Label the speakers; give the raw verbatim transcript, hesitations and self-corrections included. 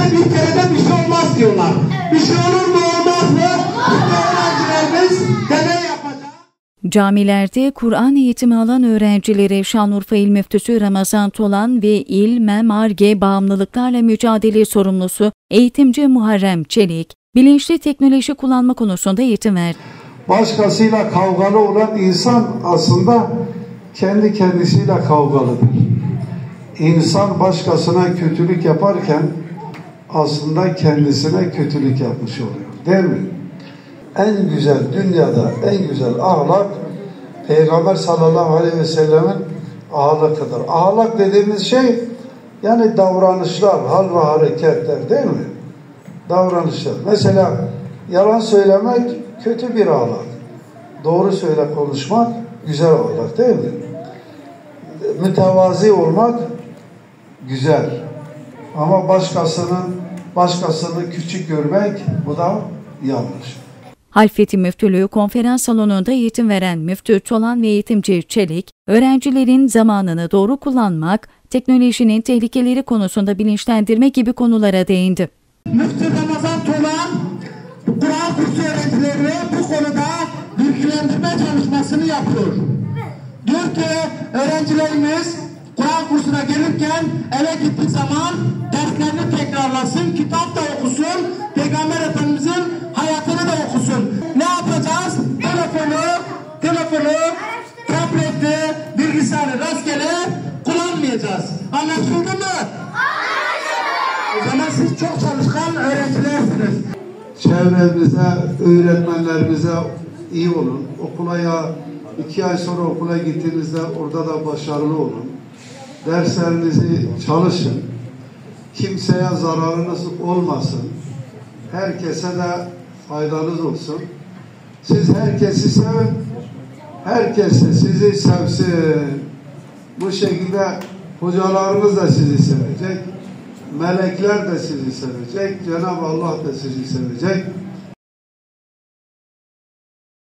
Speaker 1: Her bir kerede bir şey olmaz diyorlar. Bir şey olur mu olmaz mı? İşte öğrencilerimiz deney yapacak.
Speaker 2: Camilerde Kur'an eğitimi alan öğrencilere Şanlıurfa İl Müftüsü Ramazan Tolan ve İl MEM Ar-Ge Bağımlılıklarla Mücadele Sorumlusu Eğitimci Muharrem Çelik, bilinçli teknoloji kullanma konusunda eğitim verdi.
Speaker 3: Başkasıyla kavgalı olan insan aslında kendi kendisiyle kavgalıdır. İnsan başkasına kötülük yaparken aslında kendisine kötülük yapmış oluyor. Değil mi? En güzel dünyada en güzel ahlak Peygamber sallallahu aleyhi ve sellemin ahlakıdır. Ahlak dediğimiz şey yani davranışlar, hal ve hareketler değil mi? Davranışlar. Mesela yalan söylemek kötü bir ahlak. Doğru söyle konuşmak güzel ahlak değil mi? Mütevazi olmak güzel. Ama başkasının başkasını küçük görmek bu da yanlış.
Speaker 2: Halfeti Müftülüğü konferans salonunda eğitim veren Müftü Tolan ve eğitimci Çelik, öğrencilerin zamanını doğru kullanmak, teknolojinin tehlikeleri konusunda bilinçlendirme gibi konulara değindi.
Speaker 1: Müftü Ramazan Tolan, Kur'an kursu öğrencileri bu konuda bilgilendirme çalışmasını yapıyor. Diyor ki öğrencilerimiz Kur'an kursuna gelirken eve gittiği zaman derslerini tekrarlasın, kitap da okusun, Peygamber Efendimizin hayatını da okusun. Ne yapacağız? Telefonu, telefonu, tableti, bilgisayarı rastgele kullanmayacağız. Anlaşıldı mı? Anlaşıldı. O zaman siz çok çalışkan öğrencilersiniz.
Speaker 3: Çevremize, öğretmenlerimize iyi olun. Okula ya iki ay sonra okula gittiğinizde orada da başarılı olun. Derslerinizi çalışın. Kimseye zararınız olmasın. Herkese de faydanız olsun. Siz herkesi sevin. Herkes de sizi sevsin. Bu şekilde hocalarınız da sizi sevecek. Melekler de sizi sevecek. Cenab-ı Allah da sizi sevecek.